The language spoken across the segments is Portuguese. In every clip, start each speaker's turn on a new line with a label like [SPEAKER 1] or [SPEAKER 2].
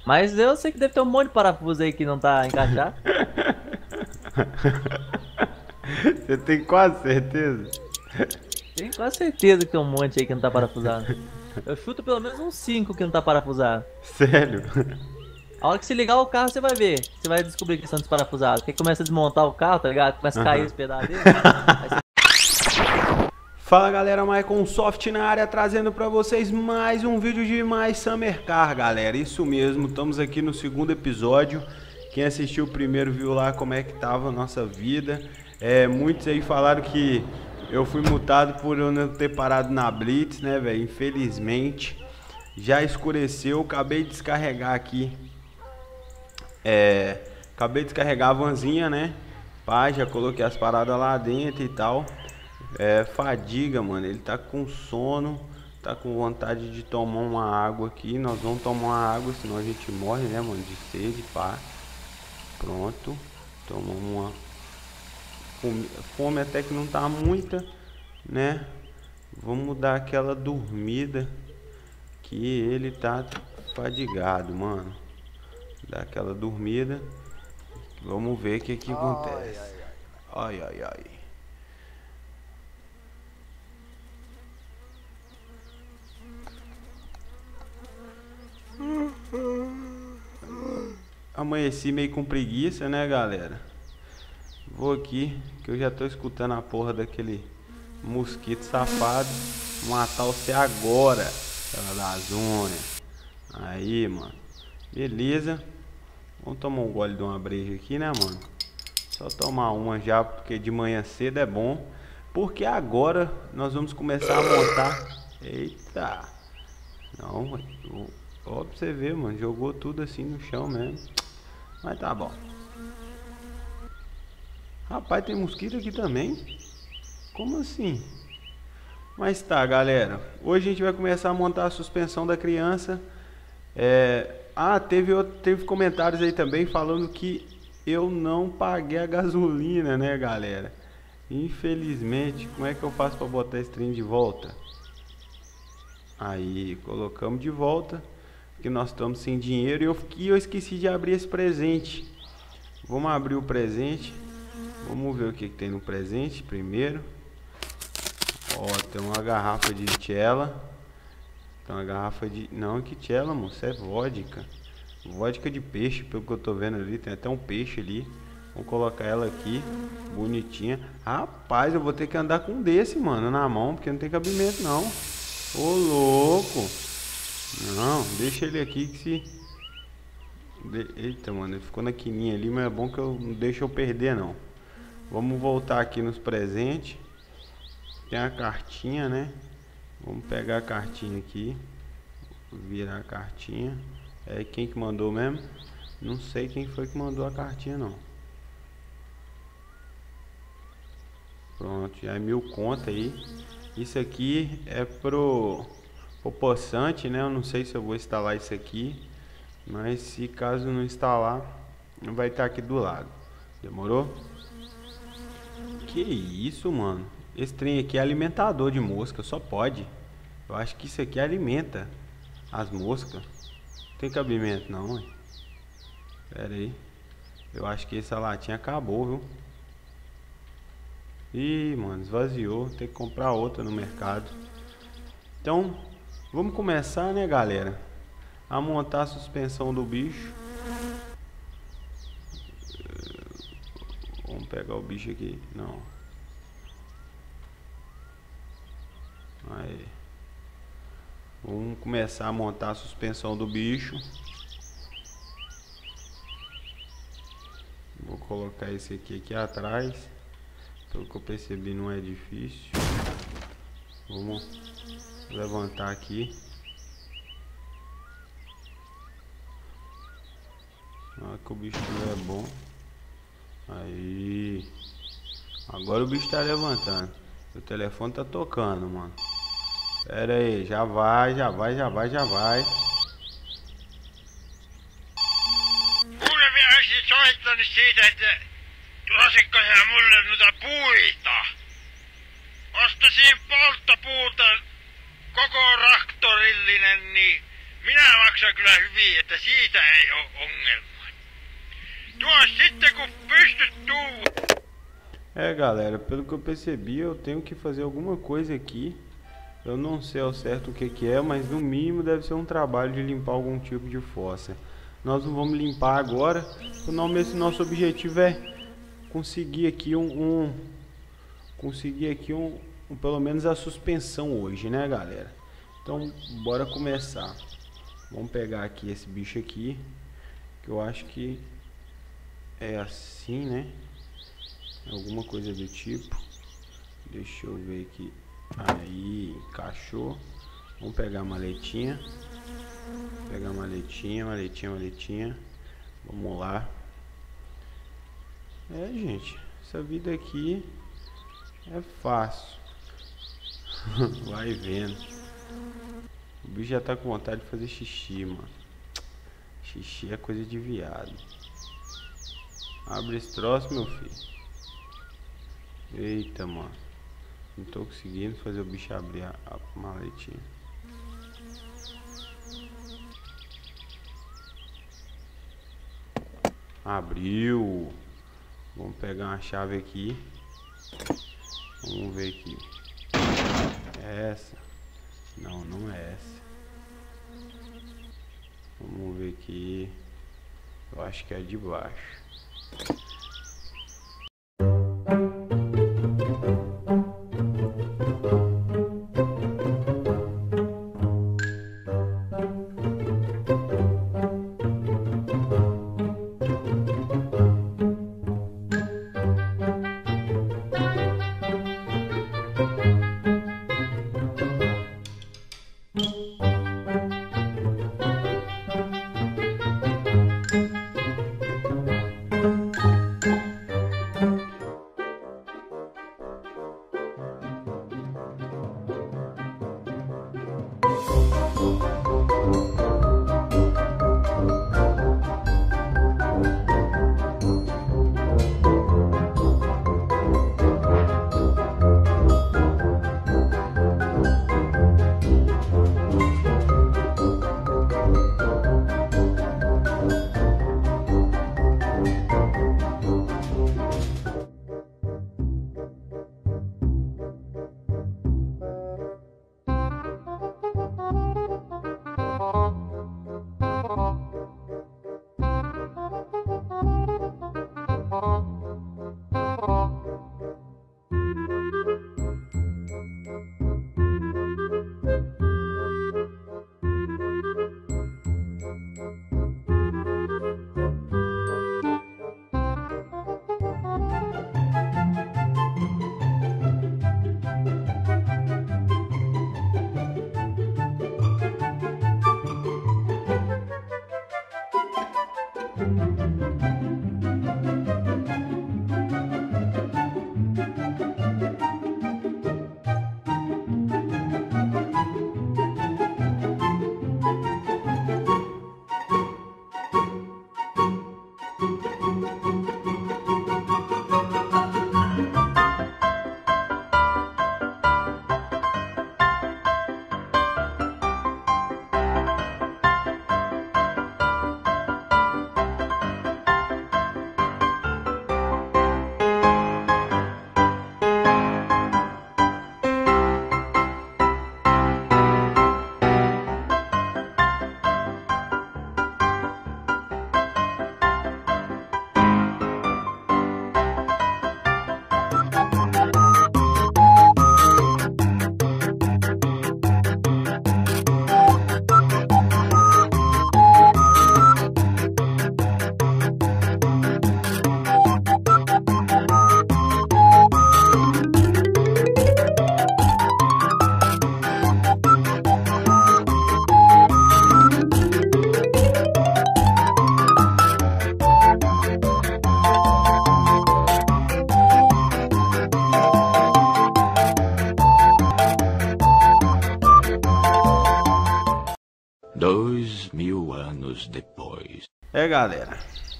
[SPEAKER 1] Mas eu sei que deve ter um monte de parafuso aí que não tá encaixado.
[SPEAKER 2] Você tem quase certeza?
[SPEAKER 1] Tenho quase certeza que tem um monte aí que não tá parafusado. Eu chuto pelo menos uns 5 que não tá parafusado.
[SPEAKER 2] Sério?
[SPEAKER 1] A hora que se ligar o carro, você vai ver. Você vai descobrir que eles são desparafusados. Porque começa a desmontar o carro, tá ligado? Começa a cair
[SPEAKER 2] Aham.
[SPEAKER 1] os pedaços dele. Aí você...
[SPEAKER 2] Fala galera, Maicon Soft na área, trazendo pra vocês mais um vídeo de mais Summer Car, galera. Isso mesmo, estamos aqui no segundo episódio. Quem assistiu o primeiro viu lá como é que tava a nossa vida. Muitos aí falaram que eu fui multado por eu não ter parado na Blitz, né, velho? Infelizmente, já escureceu, acabei de descarregar aqui. Acabei de descarregar a vanzinha, né? Pá, já coloquei as paradas lá dentro e tal. Fadiga, mano. Ele tá com sono, tá com vontade de tomar uma água aqui. Nós vamos tomar uma água, senão a gente morre, né, mano? De sede, pá. Pronto. Tomamos uma fome até que não tá muita, né? Vamos dar aquela dormida que ele tá fadigado, mano. Dar aquela dormida. Vamos ver o que que acontece. Ai, ai, ai. Amanheci meio com preguiça, né, galera? Vou aqui, que eu já tô escutando a porra daquele mosquito safado matar você agora, ela da zona. Aí, mano. Beleza. Vamos tomar um gole de uma breja aqui, né, mano? Só tomar uma já, porque de manhã cedo é bom. Porque agora nós vamos começar a montar. Eita. Não, ó, pra você ver, mano. Jogou tudo assim no chão mesmo. Mas tá bom. Rapaz, tem mosquito aqui também? Como assim? Mas tá, galera. Hoje a gente vai começar a montar a suspensão da criança. Teve comentários aí também falando que eu não paguei a gasolina, né, galera? Infelizmente, como é que eu faço pra botar esse trem de volta? Aí, colocamos de volta. Que nós estamos sem dinheiro e eu esqueci de abrir esse presente. Vamos abrir o presente. Vamos ver o que tem no presente primeiro. Ó, tem uma garrafa de Tchela. Tem uma garrafa de... Não, que Tchela, moço, é vodka. Vodka de peixe, pelo que eu tô vendo ali. Tem até um peixe ali. Vamos colocar ela aqui, bonitinha. Rapaz, eu vou ter que andar com um desse, mano, na mão, porque não tem cabimento não. Ô, louco. Não, deixa ele aqui que se... Eita, mano, ele ficou na quininha ali, mas é bom que eu não deixo eu perder, não. Vamos voltar aqui nos presentes. Tem a cartinha, né? Vamos pegar a cartinha aqui. Virar a cartinha. Quem que mandou mesmo? Não sei quem foi que mandou a cartinha, não. Pronto, já é 1000 conto aí. Isso aqui é pro possante, né? Eu não sei se eu vou instalar isso aqui, mas se caso não instalar, vai estar aqui do lado. Demorou? Que isso, mano? Esse trem aqui é alimentador de mosca, só pode. Eu acho que isso aqui alimenta as moscas. Não tem cabimento não, hein? Pera aí. Eu acho que essa latinha acabou, viu? Ih, mano, esvaziou. Tem que comprar outra no mercado. Então, vamos começar, né, galera? A montar a suspensão do bicho. Vamos pegar o bicho aqui. Não. Aí. Vamos começar a montar a suspensão do bicho. Vou colocar esse aqui atrás. Pelo que eu percebi, não é difícil. Vamos levantar aqui. Olha que o bicho é bom. Aí. Agora o bicho tá levantando. O telefone tá tocando, mano. Pera aí, já vai, já vai, já vai, já vai.
[SPEAKER 3] Kuule, minä olisin soittanut siitä, että tulisitko sä mulle noita puita? Ostasin polttopuuta koko traktorillinen, niin Minä maksan kyllä hyvin, että siitä ei oo ongelmaa. Tuo sitten kun pystyt tuu.
[SPEAKER 2] É, galera, pelo que eu percebi, eu tenho que fazer alguma coisa aqui. Eu não sei ao certo o que é, mas no mínimo deve ser um trabalho de limpar algum tipo de fossa. Nós não vamos limpar agora, porque esse nosso objetivo é conseguir aqui pelo menos a suspensão hoje, né, galera? Então, bora começar. Vamos pegar aqui esse bicho aqui, que eu acho que é assim, né? Alguma coisa do tipo. Deixa eu ver aqui. Aí, encaixou. Vamos pegar a maletinha. Pegar a maletinha. Vamos lá. É, gente, essa vida aqui é fácil. Vai vendo. O bicho já tá com vontade de fazer xixi, mano. Xixi é coisa de viado. Abre esse troço, meu filho. Eita, mano. Não tô conseguindo fazer o bicho abrir a maletinha. Abriu. Vamos pegar uma chave aqui. Vamos ver aqui. É essa? Não, não é essa. Vamos ver aqui. Eu acho que é de baixo.
[SPEAKER 4] anos depois.
[SPEAKER 2] É, galera,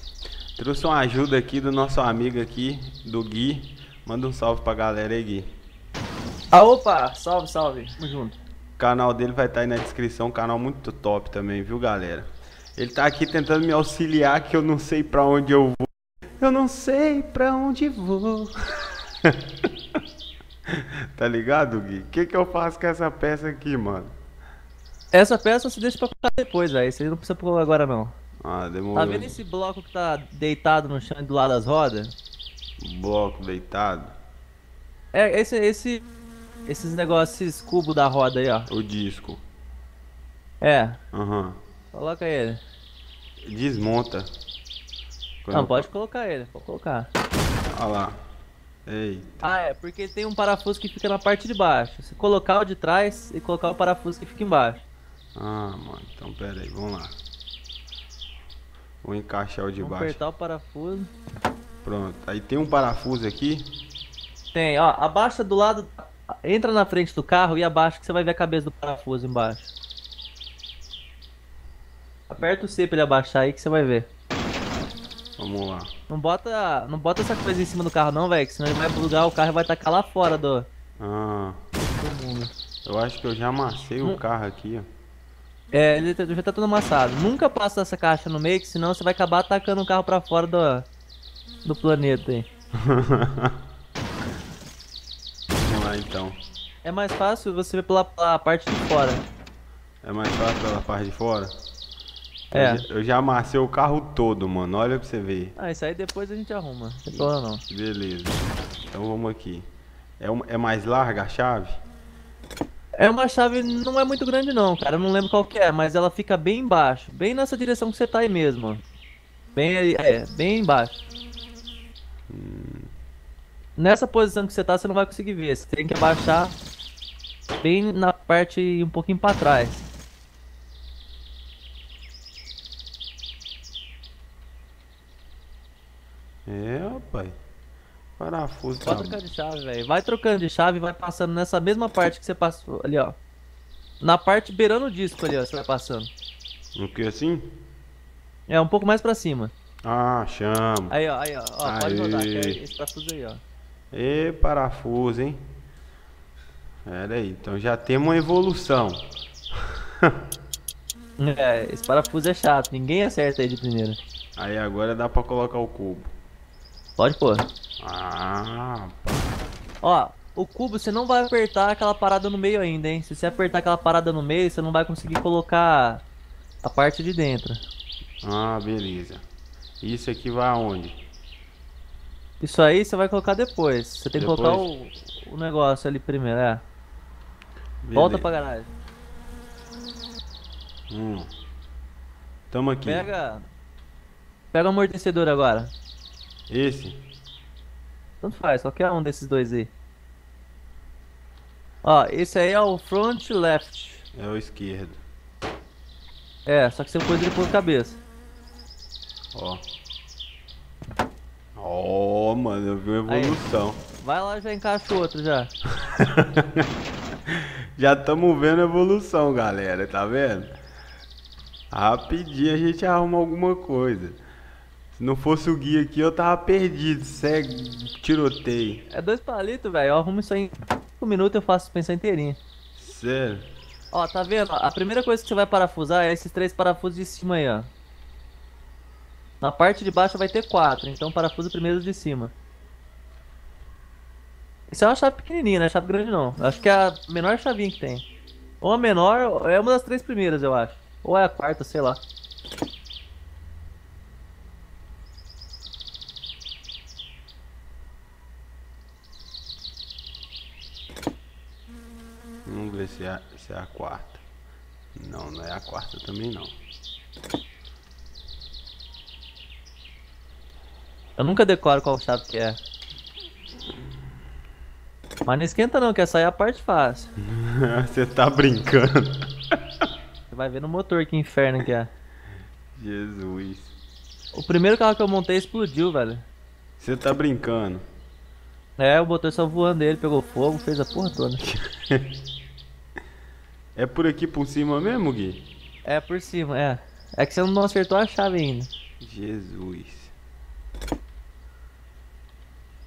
[SPEAKER 2] trouxe uma ajuda aqui do nosso amigo aqui, do Gui. Manda um salve pra galera aí, Gui.
[SPEAKER 1] Ah, opa, salve, salve, tamo junto.
[SPEAKER 2] canal dele vai estar aí na descrição, um canal muito top também, viu, galera? Ele tá aqui tentando me auxiliar que eu não sei pra onde eu vou. Eu não sei pra onde vou. Tá ligado, Gui? O que eu faço com essa peça aqui, mano?
[SPEAKER 1] Essa peça você deixa pra colocar depois, velho. Você não precisa pôr agora, não.
[SPEAKER 2] Ah, demorou.
[SPEAKER 1] Tá vendo esse bloco que tá deitado no chão do lado das rodas?
[SPEAKER 2] Bloco deitado.
[SPEAKER 1] É, esses negócios, esses cubos da roda aí, ó.
[SPEAKER 2] O disco.
[SPEAKER 1] É,
[SPEAKER 2] Aham.
[SPEAKER 1] coloca ele.
[SPEAKER 2] Desmonta.
[SPEAKER 1] Não, pode colocar ele, pode colocar.
[SPEAKER 2] Olha lá. Eita.
[SPEAKER 1] Ah, é, porque tem um parafuso que fica na parte de baixo. Se colocar o de trás e colocar o parafuso que fica embaixo.
[SPEAKER 2] Ah, mano. Então, pera aí. Vamos lá. Vou encaixar o de
[SPEAKER 1] Vamos
[SPEAKER 2] baixo.
[SPEAKER 1] apertar o parafuso.
[SPEAKER 2] Pronto. Aí tem um parafuso aqui.
[SPEAKER 1] Tem, ó, abaixa do lado, entra na frente do carro e abaixa que você vai ver a cabeça do parafuso embaixo. Aperta o C pra ele abaixar aí que você vai ver.
[SPEAKER 2] Vamos lá.
[SPEAKER 1] Não bota essa coisa em cima do carro não, velho, que senão ele vai bugar o carro e vai tacar lá fora do
[SPEAKER 2] Ah,
[SPEAKER 1] mundo.
[SPEAKER 2] eu acho que eu já amassei o carro aqui, ó.
[SPEAKER 1] É, ele já tá todo amassado. Nunca passa essa caixa no meio, que senão você vai acabar atacando o carro pra fora do planeta aí.
[SPEAKER 2] Vamos lá, então.
[SPEAKER 1] É mais fácil você ver pela parte de fora.
[SPEAKER 2] É mais fácil pela parte de fora?
[SPEAKER 1] É.
[SPEAKER 2] Eu já amassei o carro todo, mano. Olha pra você ver.
[SPEAKER 1] Ah, isso aí depois a gente arruma. Não tem problema não.
[SPEAKER 2] Beleza. Então vamos aqui. É mais larga a chave?
[SPEAKER 1] É uma chave, não é muito grande não, cara. Eu não lembro qual que é, mas ela fica bem embaixo. Bem nessa direção que você tá aí mesmo, ó. Bem aí, bem embaixo. Nessa posição que você tá, você não vai conseguir ver. Você tem que abaixar bem na parte um pouquinho pra trás.
[SPEAKER 2] É, rapaz. Parafuso tá...
[SPEAKER 1] Pode trocar de chave, velho. Vai trocando de chave e vai passando nessa mesma parte que você passou ali, ó. Na parte beirando o disco ali, ó, você vai passando.
[SPEAKER 2] O que assim?
[SPEAKER 1] É, um pouco mais pra cima.
[SPEAKER 2] Ah, chama.
[SPEAKER 1] Aí, ó, ó, pode
[SPEAKER 2] Aê.
[SPEAKER 1] rodar, que é esse parafuso aí, ó.
[SPEAKER 2] E parafuso, hein? Pera aí, então já temos uma evolução.
[SPEAKER 1] É, esse parafuso é chato, ninguém acerta aí de primeira.
[SPEAKER 2] Aí agora dá pra colocar o cubo.
[SPEAKER 1] Pode pôr.
[SPEAKER 2] Ah, pá.
[SPEAKER 1] Ó, o cubo você não vai apertar aquela parada no meio ainda, hein? Se você apertar aquela parada no meio, você não vai conseguir colocar a parte de dentro.
[SPEAKER 2] Ah, beleza. Isso aqui vai aonde?
[SPEAKER 1] Isso aí você vai colocar depois. Você tem que
[SPEAKER 2] Depois?
[SPEAKER 1] colocar o negócio ali primeiro, é. Volta pra garagem.
[SPEAKER 2] Tamo aqui.
[SPEAKER 1] Pega o amortecedor agora.
[SPEAKER 2] Esse?
[SPEAKER 1] Tanto faz, qualquer um desses dois aí. Ó, esse aí é o front left.
[SPEAKER 2] É o esquerdo.
[SPEAKER 1] É, só que você pôs ele por cabeça.
[SPEAKER 2] Ó. Ó, mano, eu vi uma evolução.
[SPEAKER 1] Vai lá e já encaixa o outro já.
[SPEAKER 2] Já estamos vendo a evolução, galera, tá vendo? Rapidinho a gente arruma alguma coisa. Se não fosse o guia aqui, eu tava perdido. Segue, tiroteio.
[SPEAKER 1] É 2 palitos, velho. Eu arrumo isso aí em 5 minutos, eu faço suspensão inteirinha.
[SPEAKER 2] Sério?
[SPEAKER 1] Ó, tá vendo? A primeira coisa que você vai parafusar é esses 3 parafusos de cima aí, ó. Na parte de baixo vai ter 4, então parafusa primeiro os de cima. Isso é uma chave pequenininha, não é chave grande não. Eu acho que é a menor chavinha que tem. Ou a menor, é uma das 3 primeiras, eu acho. Ou é a quarta, sei lá.
[SPEAKER 2] Vamos ver se é a quarta. Não, não é a quarta também não.
[SPEAKER 1] Eu nunca decoro qual chave que é. Mas não esquenta não, que essa aí é a parte fácil.
[SPEAKER 2] Você tá brincando.
[SPEAKER 1] Você vai ver no motor que inferno que é.
[SPEAKER 2] Jesus.
[SPEAKER 1] O primeiro carro que eu montei explodiu, velho.
[SPEAKER 2] Você tá brincando.
[SPEAKER 1] É, o motor só voando ele, pegou fogo, fez a porra toda.
[SPEAKER 2] É por aqui por cima mesmo, Gui?
[SPEAKER 1] É, por cima, é. É que você não acertou a chave ainda.
[SPEAKER 2] Jesus.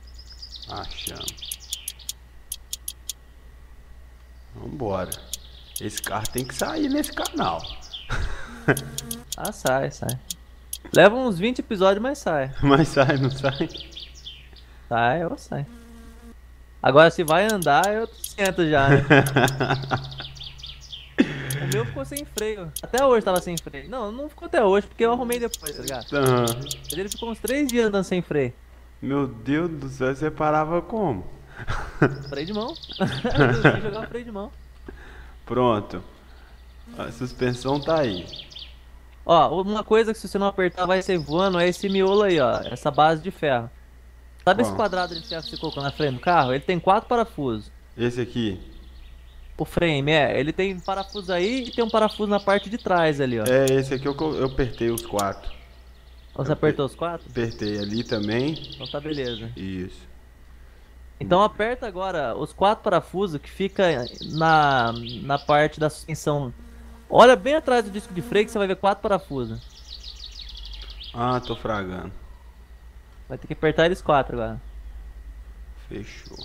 [SPEAKER 2] Achamos. Vambora. Esse carro tem que sair nesse canal.
[SPEAKER 1] Ah, sai. Leva uns 20 episódios, mas sai.
[SPEAKER 2] Mas sai, não sai?
[SPEAKER 1] Sai. Agora, se vai andar, eu sento já, né? O meu ficou sem freio. Até hoje tava sem freio. Não ficou até hoje, porque eu arrumei depois, tá ligado?
[SPEAKER 2] Aham.
[SPEAKER 1] Mas ele ficou uns 3 dias andando sem freio.
[SPEAKER 2] Meu Deus do céu, você parava como?
[SPEAKER 1] Freio de mão. Eu tenho que jogar o freio de mão.
[SPEAKER 2] Pronto. A suspensão tá aí.
[SPEAKER 1] Ó, uma coisa que se você não apertar vai sair voando é esse miolo aí, ó. Essa base de ferro. Sabe esse
[SPEAKER 2] Qual?
[SPEAKER 1] quadrado de ferro que você colocou na frente do carro? Ele tem 4 parafusos.
[SPEAKER 2] Esse aqui.
[SPEAKER 1] O frame, ele tem parafuso aí e tem um parafuso na parte de trás ali, ó.
[SPEAKER 2] É, esse aqui eu apertei os 4.
[SPEAKER 1] Você apertou os 4?
[SPEAKER 2] Apertei ali também.
[SPEAKER 1] Então tá beleza.
[SPEAKER 2] Isso.
[SPEAKER 1] Então aperta agora os 4 parafusos que fica na parte da suspensão. Olha bem atrás do disco de freio que você vai ver 4 parafusos.
[SPEAKER 2] Ah, tô fragando.
[SPEAKER 1] Vai ter que apertar eles 4 agora.
[SPEAKER 2] Fechou.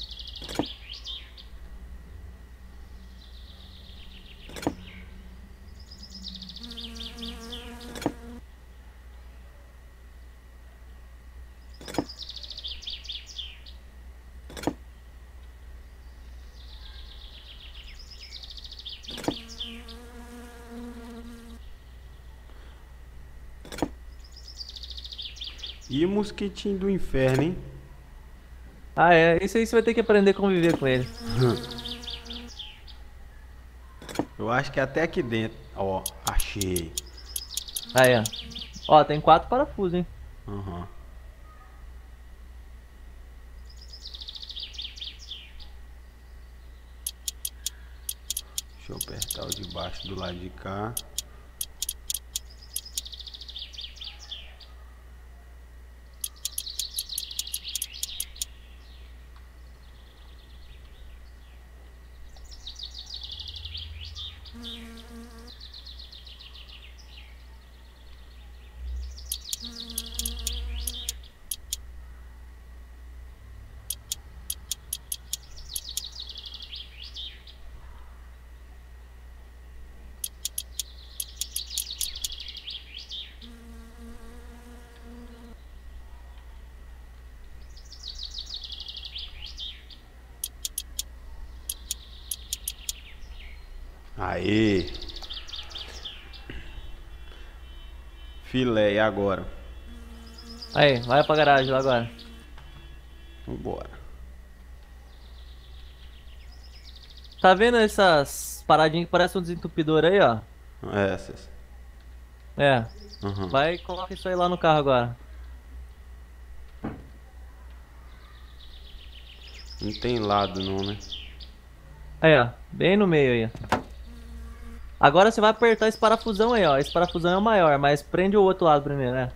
[SPEAKER 2] E mosquitinho do inferno, hein?
[SPEAKER 1] Ah, isso aí você vai ter que aprender a conviver com ele.
[SPEAKER 2] Eu acho que até aqui dentro. Ó, achei.
[SPEAKER 1] Aí, ó. Ó, tem 4 parafusos, hein?
[SPEAKER 2] Aham. Deixa eu apertar o de baixo do lado de cá. Aê! Filé, e agora?
[SPEAKER 1] Aí, vai pra garagem lá agora.
[SPEAKER 2] Vambora.
[SPEAKER 1] Tá vendo essas paradinhas que parecem um desentupidor aí, ó?
[SPEAKER 2] Essas.
[SPEAKER 1] É.
[SPEAKER 2] Aham.
[SPEAKER 1] Vai e coloca isso aí lá no carro agora.
[SPEAKER 2] Não tem lado não, né?
[SPEAKER 1] Aí, ó. Bem no meio aí, ó. Agora você vai apertar esse parafusão aí, ó. Esse parafusão é o maior, mas prende o outro lado primeiro, né?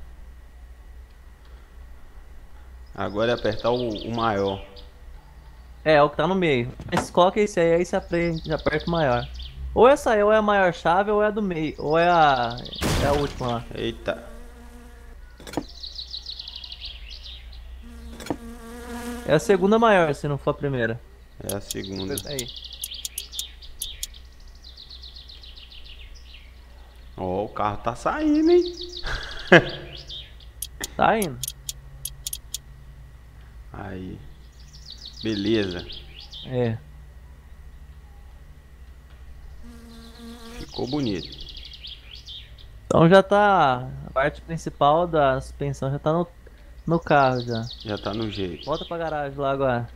[SPEAKER 2] Agora é apertar o maior.
[SPEAKER 1] É o que tá no meio. Mas coloca esse aí você aperta o maior. Ou essa aí, ou é a maior chave, ou é a do meio. Ou é a última lá.
[SPEAKER 2] Eita.
[SPEAKER 1] É a segunda maior, se não for a primeira.
[SPEAKER 2] É a segunda.
[SPEAKER 1] Aí.
[SPEAKER 2] Ó, o carro tá saindo, hein?
[SPEAKER 1] Tá indo.
[SPEAKER 2] Aí. Beleza.
[SPEAKER 1] É.
[SPEAKER 2] Ficou bonito.
[SPEAKER 1] Então já tá. A parte principal da suspensão já tá no carro já.
[SPEAKER 2] Já tá no jeito.
[SPEAKER 1] Volta pra garagem lá agora.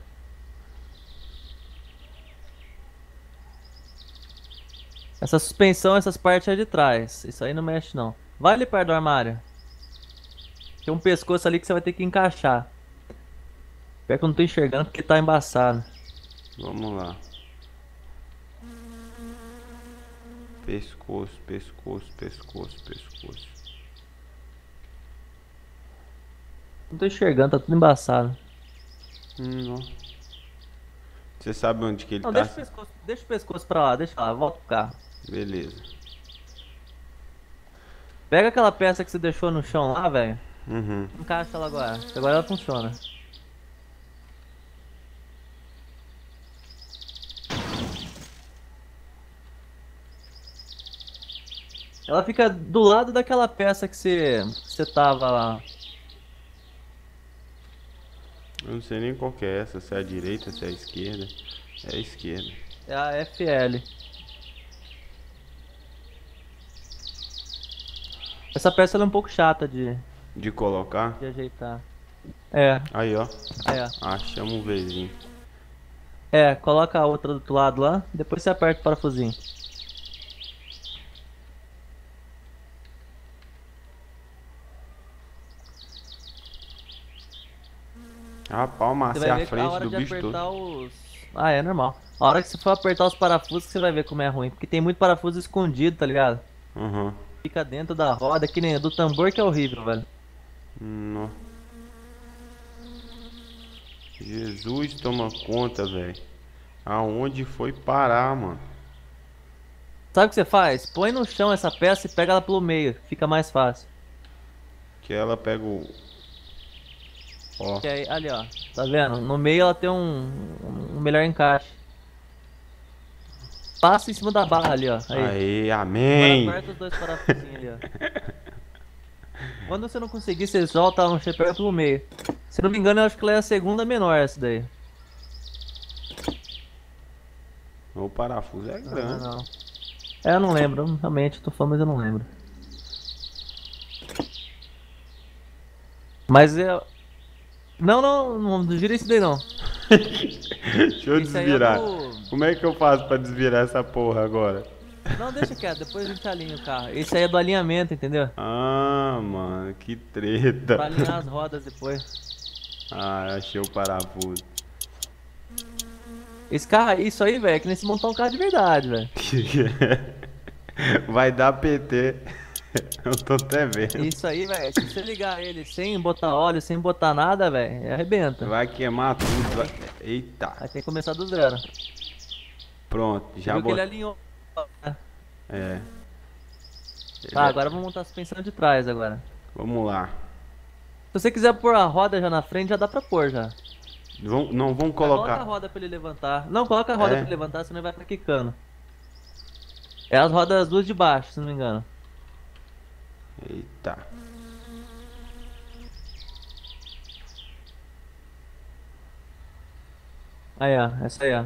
[SPEAKER 1] Essa suspensão, essas partes é de trás. Isso aí não mexe não. Vai ali perto do armário. Tem um pescoço ali que você vai ter que encaixar. Pior que eu não tô enxergando porque tá embaçado.
[SPEAKER 2] Vamos lá. Pescoço, pescoço, pescoço, pescoço.
[SPEAKER 1] Não tô enxergando, tá tudo embaçado.
[SPEAKER 2] Ó. Você sabe onde que ele
[SPEAKER 1] Não,
[SPEAKER 2] tá?
[SPEAKER 1] deixa o pescoço pra lá, deixa lá, volta pro carro.
[SPEAKER 2] Beleza.
[SPEAKER 1] Pega aquela peça que você deixou no chão lá, velho.
[SPEAKER 2] Uhum.
[SPEAKER 1] Encaixa ela agora. Que agora ela funciona. Ela fica do lado daquela peça que você tava lá.
[SPEAKER 2] Eu não sei nem qual que é essa, se é a direita, se é a esquerda. É a esquerda.
[SPEAKER 1] É a FL. Essa peça ela é um pouco chata
[SPEAKER 2] De colocar.
[SPEAKER 1] de ajeitar. É,
[SPEAKER 2] Aí, ó.
[SPEAKER 1] é.
[SPEAKER 2] Achamos um Vzinho.
[SPEAKER 1] É, coloca a outra do outro lado lá, depois você aperta o parafusinho.
[SPEAKER 2] Rapaz, eu
[SPEAKER 1] Você
[SPEAKER 2] amassei
[SPEAKER 1] vai
[SPEAKER 2] a
[SPEAKER 1] ver que a
[SPEAKER 2] frente
[SPEAKER 1] hora
[SPEAKER 2] do
[SPEAKER 1] de
[SPEAKER 2] bicho
[SPEAKER 1] apertar
[SPEAKER 2] todo.
[SPEAKER 1] os... Ah, é normal. A hora que você for apertar os parafusos que você vai ver como é ruim. Porque tem muito parafuso escondido, tá ligado?
[SPEAKER 2] Aham.
[SPEAKER 1] Fica dentro da roda, que nem o do tambor que é horrível, velho.
[SPEAKER 2] Nó. Jesus, toma conta, velho. Aonde foi parar, mano?
[SPEAKER 1] Sabe o que você faz? Põe no chão essa peça e pega ela pelo meio. Fica mais fácil.
[SPEAKER 2] Que ela pega o... Ó.
[SPEAKER 1] Que aí, ali ó, tá vendo? No meio ela tem um melhor encaixe. Passa em cima da barra ali, ó. Aí.
[SPEAKER 2] Aê,
[SPEAKER 1] Agora
[SPEAKER 2] amém.
[SPEAKER 1] aperta os dois parafusinhos ali, ó. Quando você não conseguir, você solta um pega pelo meio. Se não me engano, eu acho que ela é a segunda menor essa daí.
[SPEAKER 2] O parafuso é
[SPEAKER 1] Não,
[SPEAKER 2] grande.
[SPEAKER 1] não. É, eu não lembro. Realmente, eu tô falando, mas eu não lembro. Mas eu... Não gira isso daí não.
[SPEAKER 2] Deixa eu
[SPEAKER 1] Isso aí é
[SPEAKER 2] desvirar.
[SPEAKER 1] do-
[SPEAKER 2] Como é que eu faço pra desvirar essa porra agora?
[SPEAKER 1] Não, deixa quieto, depois a gente alinha o carro. Esse aí é do alinhamento, entendeu?
[SPEAKER 2] Ah, mano, que
[SPEAKER 1] Pra
[SPEAKER 2] treta.
[SPEAKER 1] alinhar as rodas depois.
[SPEAKER 2] Ah, achei o parafuso.
[SPEAKER 1] Esse carro, isso aí, velho, é que nem se montar um carro de verdade, velho.
[SPEAKER 2] Vai dar PT. Eu tô até vendo.
[SPEAKER 1] Isso aí, velho, se você ligar ele sem botar óleo, sem botar nada, velho, arrebenta.
[SPEAKER 2] Vai queimar tudo. Eita.
[SPEAKER 1] Aí tem que começar do zero.
[SPEAKER 2] Pronto, já
[SPEAKER 1] Viu que ele
[SPEAKER 2] botei.
[SPEAKER 1] alinhou. Né?
[SPEAKER 2] É.
[SPEAKER 1] Tá, agora vamos montar a suspensão de trás agora.
[SPEAKER 2] Vamos lá.
[SPEAKER 1] Se você quiser pôr a roda já na frente, já dá pra pôr já.
[SPEAKER 2] Não vamos
[SPEAKER 1] Coloca a
[SPEAKER 2] colocar.
[SPEAKER 1] roda pra ele levantar. Não, coloca a roda
[SPEAKER 2] É?
[SPEAKER 1] pra ele levantar, senão ele vai ficar quicando. É as rodas duas de baixo, se não me engano.
[SPEAKER 2] Eita.
[SPEAKER 1] Aí, ó, essa aí, ó.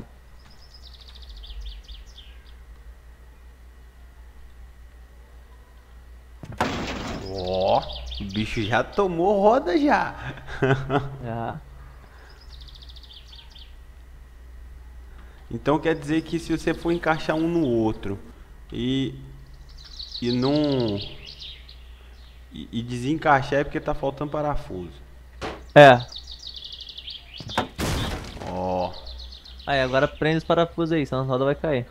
[SPEAKER 2] Ó, o bicho já tomou roda já.
[SPEAKER 1] Já.
[SPEAKER 2] Então quer dizer que se você for encaixar um no outro e não e desencaixar é porque tá faltando parafuso.
[SPEAKER 1] É.
[SPEAKER 2] Ó,
[SPEAKER 1] Aí, agora prende os parafusos aí, senão a roda vai cair.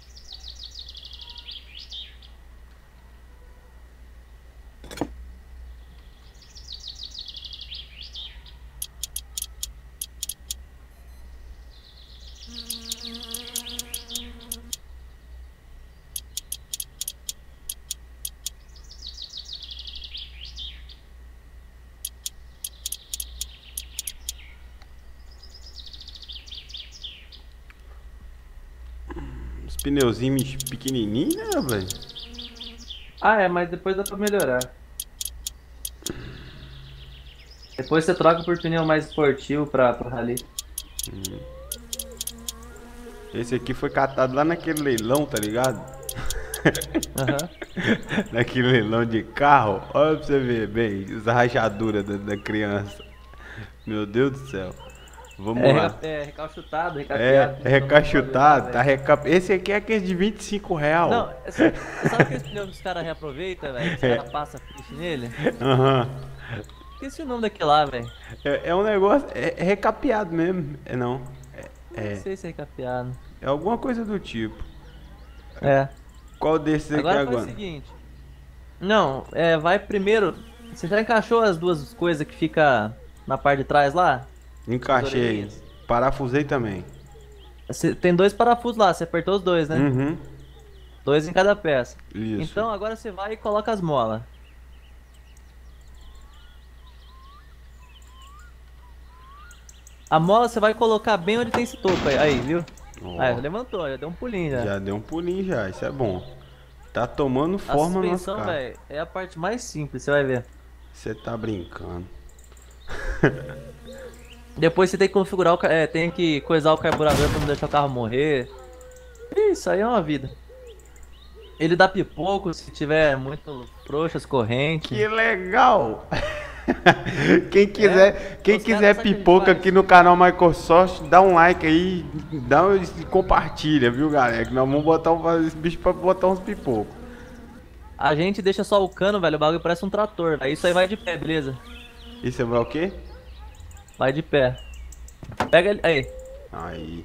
[SPEAKER 2] os pneuzinhos pequenininhos, né, velho?
[SPEAKER 1] Ah, é, mas depois dá pra melhorar. Depois você troca por pneu mais esportivo pra rally.
[SPEAKER 2] Esse aqui foi catado lá naquele leilão, tá ligado?
[SPEAKER 1] Aham.
[SPEAKER 2] Naquele leilão de carro. Olha pra você ver bem as rachaduras da criança. Meu Deus do céu. Vamos lá.
[SPEAKER 1] É recalchutado,
[SPEAKER 2] É,
[SPEAKER 1] recapeado.
[SPEAKER 2] recachutado, tá Esse aqui é aquele de 25 real.
[SPEAKER 1] Não, sabe aqueles pneus que os caras reaproveitam, velho? Os caras passam ficha nele?
[SPEAKER 2] Aham.
[SPEAKER 1] Esqueci o nome daquele lá, velho.
[SPEAKER 2] É um negócio, é recapeado mesmo. É não.
[SPEAKER 1] Não sei se é recapeado.
[SPEAKER 2] É alguma coisa do tipo.
[SPEAKER 1] É.
[SPEAKER 2] Qual desses aqui
[SPEAKER 1] Agora faz o
[SPEAKER 2] agora?
[SPEAKER 1] seguinte. Não, vai primeiro. Você já encaixou as duas coisas que fica na parte de trás lá?
[SPEAKER 2] Encaixei.
[SPEAKER 1] orelhinhas.
[SPEAKER 2] Parafusei também.
[SPEAKER 1] Tem dois parafusos lá, você apertou os dois, né?
[SPEAKER 2] Uhum.
[SPEAKER 1] Dois em cada peça.
[SPEAKER 2] Isso.
[SPEAKER 1] Então agora você vai e coloca as molas. A mola você vai colocar bem onde tem esse topo aí, viu?
[SPEAKER 2] Ó,
[SPEAKER 1] Aí, levantou, já deu um pulinho já.
[SPEAKER 2] já deu um pulinho já, isso é bom. Tá tomando
[SPEAKER 1] A
[SPEAKER 2] forma no nosso
[SPEAKER 1] suspensão,
[SPEAKER 2] carro.
[SPEAKER 1] velho, é a parte mais simples, você vai ver.
[SPEAKER 2] Você tá brincando.
[SPEAKER 1] Depois você tem que configurar tem que coisar o carburador pra não deixar o carro morrer. Isso aí é uma vida. Ele dá pipoco se tiver muito frouxas corrente.
[SPEAKER 2] Que legal! Quem
[SPEAKER 1] os
[SPEAKER 2] quiser
[SPEAKER 1] caras, sabe o que a gente
[SPEAKER 2] pipoca
[SPEAKER 1] faz?
[SPEAKER 2] aqui no canal Microsoft, dá um like aí, e compartilha, viu, galera? Que nós vamos botar esse bicho pra botar uns pipocos.
[SPEAKER 1] A gente deixa só o cano, velho, o bagulho parece um trator. Aí isso aí vai de pé, beleza?
[SPEAKER 2] Isso vai o quê?
[SPEAKER 1] Vai de pé. Pega ele. Aí.
[SPEAKER 2] Aí.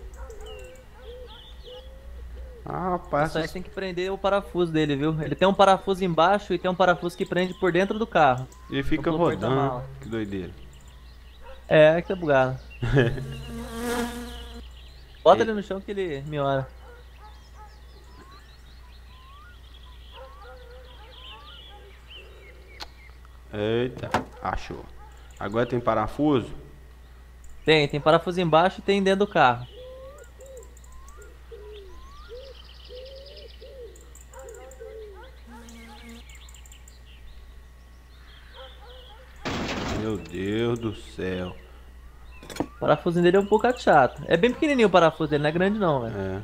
[SPEAKER 2] Ah, rapaz.
[SPEAKER 1] Isso aí tem que prender o parafuso dele, viu? Ele tem um parafuso embaixo e tem um parafuso que prende por dentro do carro.
[SPEAKER 2] Ele fica
[SPEAKER 1] no
[SPEAKER 2] rodando.
[SPEAKER 1] porta-mala.
[SPEAKER 2] Que doideira.
[SPEAKER 1] É, que é bugado. Bota ele no chão que ele me ora.
[SPEAKER 2] Eita, achou. Agora tem parafuso?
[SPEAKER 1] Tem parafuso embaixo e tem dentro do carro.
[SPEAKER 2] Meu Deus do céu.
[SPEAKER 1] O parafusinho dele é um pouco chato. É bem pequenininho o parafuso dele, não é grande não, velho.
[SPEAKER 2] É.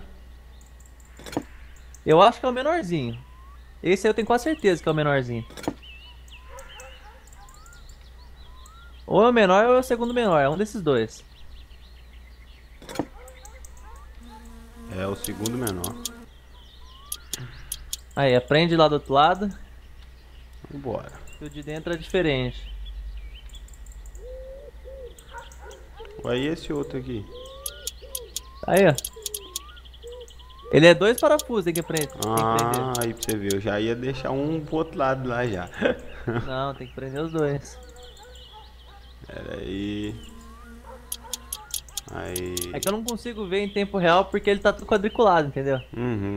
[SPEAKER 1] Eu acho que é o menorzinho. Esse aí eu tenho quase certeza que é o menorzinho. Ou é o menor ou é o segundo menor, é um desses dois.
[SPEAKER 2] É o segundo menor.
[SPEAKER 1] Aí, aprende lá do outro lado.
[SPEAKER 2] Vambora.
[SPEAKER 1] Que o de dentro é diferente.
[SPEAKER 2] Aí esse outro aqui.
[SPEAKER 1] Aí, ó. Ele é dois parafusos, tem que prender. Tem que prender.
[SPEAKER 2] Ah, aí pra você ver, eu já ia deixar um pro outro lado lá já.
[SPEAKER 1] Não, tem que prender os dois.
[SPEAKER 2] Pera aí. Aí.
[SPEAKER 1] É que eu não consigo ver em tempo real porque ele tá tudo quadriculado, entendeu?
[SPEAKER 2] Uhum.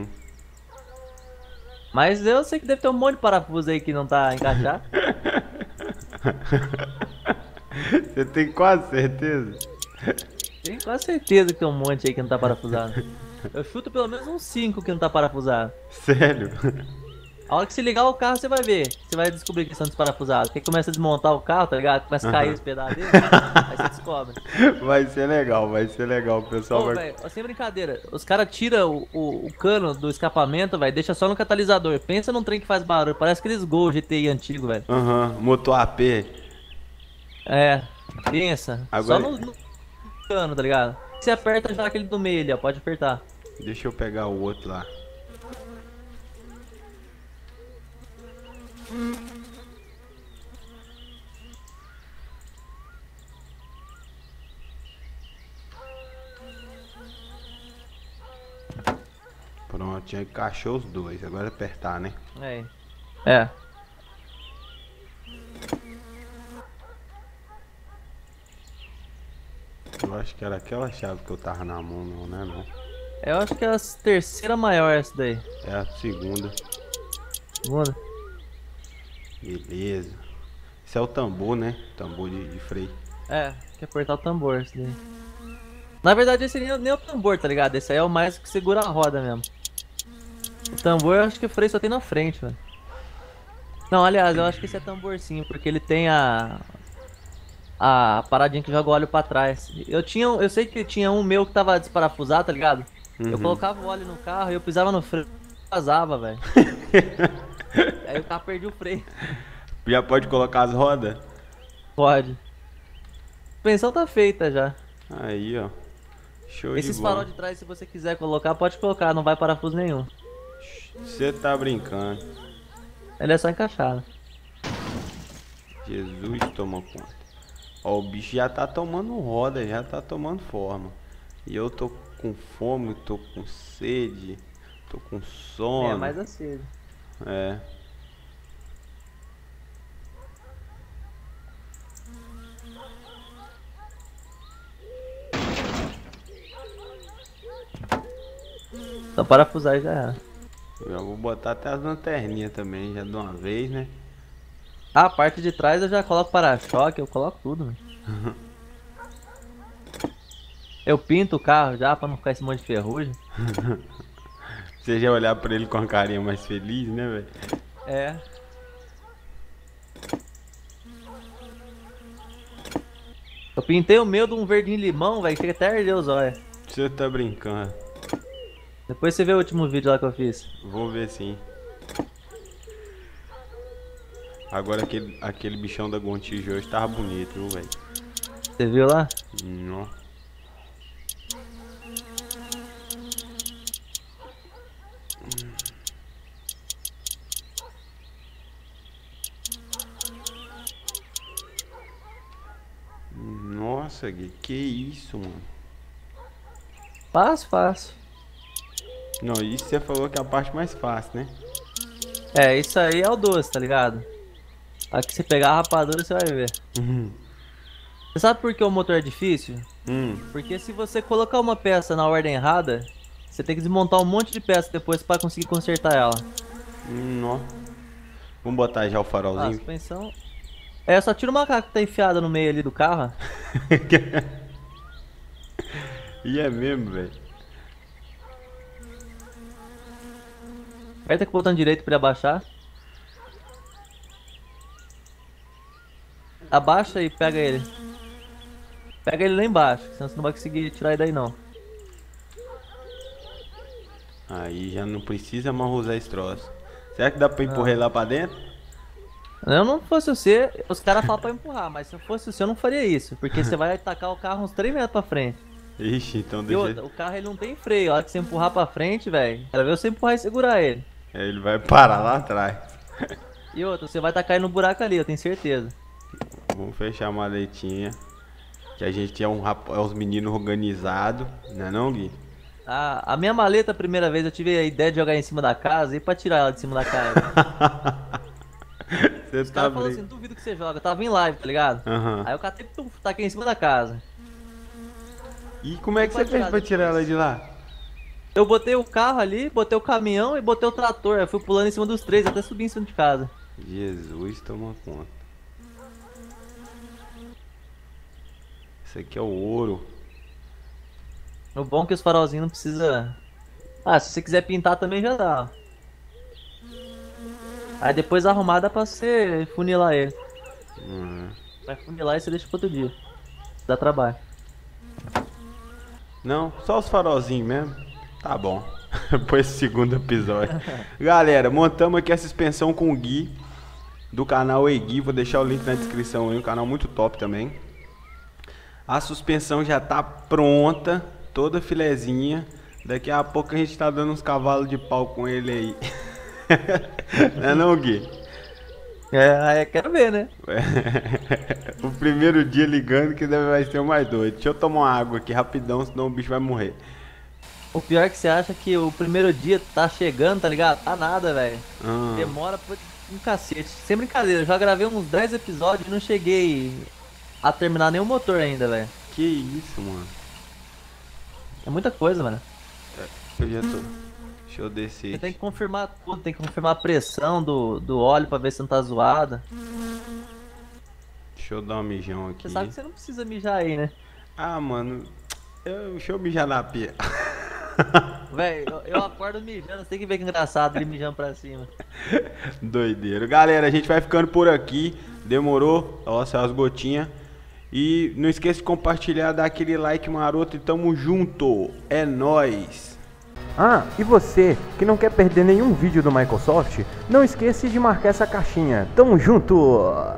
[SPEAKER 1] Mas eu sei que deve ter um monte de parafuso aí que não tá encaixado.
[SPEAKER 2] Você tem quase certeza?
[SPEAKER 1] Tenho quase certeza que tem um monte aí que não tá parafusado. Eu chuto pelo menos uns 5 que não tá parafusado.
[SPEAKER 2] Sério?
[SPEAKER 1] A hora que você ligar o carro, você vai ver. Você vai descobrir que são desparafusados. Porque começa a desmontar o carro, tá ligado? Começa a cair os pedaços dele. Aí você descobre.
[SPEAKER 2] Vai ser legal, o pessoal
[SPEAKER 1] Ô,
[SPEAKER 2] vai.
[SPEAKER 1] velho, sem brincadeira. Os caras tiram o cano do escapamento, velho. Deixa só no catalisador. Pensa num trem que faz barulho. Parece aqueles Gol GTI antigo, velho.
[SPEAKER 2] Aham, motor AP.
[SPEAKER 1] É, pensa.
[SPEAKER 2] Agora-
[SPEAKER 1] Só no cano, tá ligado? Você aperta já aquele do meio ali, ó. Pode apertar.
[SPEAKER 2] Deixa eu pegar o outro lá. Pronto, já encaixou os dois. Agora é apertar, né?
[SPEAKER 1] Aí. É.
[SPEAKER 2] Eu acho que era aquela chave que eu tava na mão, não, né? Não.
[SPEAKER 1] Eu acho que é a terceira maior essa daí.
[SPEAKER 2] É a segunda.
[SPEAKER 1] Segunda.
[SPEAKER 2] Beleza. Esse é o tambor, né? Tambor de freio.
[SPEAKER 1] É, tem que apertar o tambor esse daí. Na verdade esse nem é o tambor, tá ligado? Esse aí é o mais que segura a roda mesmo. O tambor eu acho que o freio só tem na frente, velho. Não, aliás, eu acho que esse é tambor sim, porque ele tem a paradinha que joga o óleo pra trás. Eu sei que tinha um meu que tava desparafusado, tá ligado? Eu
[SPEAKER 2] Uhum.
[SPEAKER 1] colocava o óleo no carro e eu pisava no freio e vazava, velho. Aí o carro perdia o freio.
[SPEAKER 2] Já pode colocar as rodas?
[SPEAKER 1] Pode. A suspensão tá feita já.
[SPEAKER 2] Aí, ó. Show
[SPEAKER 1] Esses
[SPEAKER 2] de bola.
[SPEAKER 1] farol de trás, se você quiser colocar, pode colocar, não vai parafuso nenhum.
[SPEAKER 2] Você tá brincando.
[SPEAKER 1] Ele é só encaixado.
[SPEAKER 2] Jesus toma conta. Ó, o bicho já tá tomando roda, já tá tomando forma. E eu tô com fome, tô com sede, tô com sono.
[SPEAKER 1] É, mais aceso.
[SPEAKER 2] É.
[SPEAKER 1] Só parafusar e já era.
[SPEAKER 2] Eu já vou botar até as lanterninhas também, já de uma vez, né?
[SPEAKER 1] Ah, a parte de trás eu já coloco para-choque, eu coloco tudo, velho. Eu pinto o carro já pra não ficar esse monte de ferrugem.
[SPEAKER 2] Você já olhar pra ele com a carinha mais feliz, né, velho?
[SPEAKER 1] É. Eu pintei o meu de um verdinho limão, velho, chega até a arder os olhos.
[SPEAKER 2] Você tá brincando.
[SPEAKER 1] Depois você vê o último vídeo lá que eu fiz.
[SPEAKER 2] Vou ver sim. Agora aquele bichão da Gontijo hoje tava bonito, viu, velho?
[SPEAKER 1] Você viu lá?
[SPEAKER 2] Nó. Nossa, Gui, que isso, mano?
[SPEAKER 1] Fácil.
[SPEAKER 2] Não, isso você falou que é a parte mais fácil, né?
[SPEAKER 1] É, isso aí é o doce, tá ligado? Aqui você pegar a rapadura você vai ver. Você sabe por que o motor é difícil? Porque se você colocar uma peça na ordem errada, você tem que desmontar um monte de peça depois pra conseguir consertar ela.
[SPEAKER 2] Nó. Vamos botar já o
[SPEAKER 1] Ah, a
[SPEAKER 2] farolzinho.
[SPEAKER 1] suspensão... É, só tira o macaco que tá enfiado no meio ali do carro.
[SPEAKER 2] E é mesmo, velho.
[SPEAKER 1] Aperta com o botão direito pra ele abaixar. Abaixa e pega ele. Pega ele lá embaixo, senão você não vai conseguir tirar ele daí não.
[SPEAKER 2] Aí já não precisa mais usar esse troço. Será que dá pra empurrar ele lá pra dentro?
[SPEAKER 1] Eu não fosse você, os caras falam pra empurrar, mas se eu fosse você eu não faria isso. Porque você vai tacar o carro uns 3 metros pra frente.
[SPEAKER 2] Ixi, então
[SPEAKER 1] E
[SPEAKER 2] deixa
[SPEAKER 1] outra, o carro ele não tem freio, a hora que você empurrar pra frente, velho, quero ver você empurrar e segurar ele.
[SPEAKER 2] Ele vai parar lá atrás.
[SPEAKER 1] E outra, você vai tacar ele no buraco ali, eu tenho certeza.
[SPEAKER 2] Vamos fechar a maletinha. Que a gente é uns meninos organizados, não é não, Gui?
[SPEAKER 1] A minha maleta, a primeira vez, eu tive a ideia de jogar em cima da casa e pra tirar ela de cima da casa.
[SPEAKER 2] Você
[SPEAKER 1] Os
[SPEAKER 2] tá
[SPEAKER 1] caras falaram assim,
[SPEAKER 2] brincando.
[SPEAKER 1] duvido que você joga, eu tava em live, tá ligado?
[SPEAKER 2] Aham.
[SPEAKER 1] Aí eu catei, taquei em cima da casa.
[SPEAKER 2] E como é que você
[SPEAKER 1] Pode
[SPEAKER 2] fez
[SPEAKER 1] tirar
[SPEAKER 2] pra tirar ela de lá?
[SPEAKER 1] Eu botei o carro ali, botei o caminhão e botei o trator. Eu fui pulando em cima dos três até subir em cima de casa.
[SPEAKER 2] Jesus, toma conta. Isso aqui é o ouro.
[SPEAKER 1] O bom é que os farolzinhos não precisa... Ah, se você quiser pintar também já dá. Aí depois arrumar dá pra você funilar ele. Vai funilar e você deixa pro outro dia. Dá trabalho.
[SPEAKER 2] Não, só os farolzinhos mesmo. Tá bom. Depois do segundo episódio. Galera, montamos aqui a suspensão com o Gui. Do canal Egui. Vou deixar o link na descrição aí. Um canal muito top também. A suspensão já tá pronta. Toda filezinha. Daqui a pouco a gente tá dando uns cavalos de pau com ele aí. Não é não, Gui?
[SPEAKER 1] É, quero ver, né?
[SPEAKER 2] O primeiro dia ligando que vai ser o mais doido. Deixa eu tomar uma água aqui rapidão, senão o bicho vai morrer.
[SPEAKER 1] O pior é que você acha que o primeiro dia tá chegando, tá ligado? Tá nada, velho. Demora pra um cacete. Sem brincadeira, eu já gravei uns 10 episódios e não cheguei a terminar nenhum motor ainda, velho.
[SPEAKER 2] Que isso, mano.
[SPEAKER 1] É muita coisa, mano.
[SPEAKER 2] Eu já tô... Deixa eu descer.
[SPEAKER 1] Você tem que confirmar tudo, tem que confirmar a pressão do óleo pra ver se não tá zoada.
[SPEAKER 2] Deixa eu dar um mijão aqui.
[SPEAKER 1] Você sabe que você não precisa mijar aí, né?
[SPEAKER 2] Ah, mano. Deixa eu mijar na pia.
[SPEAKER 1] Véi, eu acordo mijando, você tem que ver que engraçado ele mijando pra cima.
[SPEAKER 2] Doideiro. Galera, a gente vai ficando por aqui. Demorou? Ó, saiu as gotinhas. E não esqueça de compartilhar, dar aquele like maroto e tamo junto. É nóis.
[SPEAKER 5] Ah, e você que não quer perder nenhum vídeo do Microsoft, não esqueça de marcar essa caixinha. Tamo junto!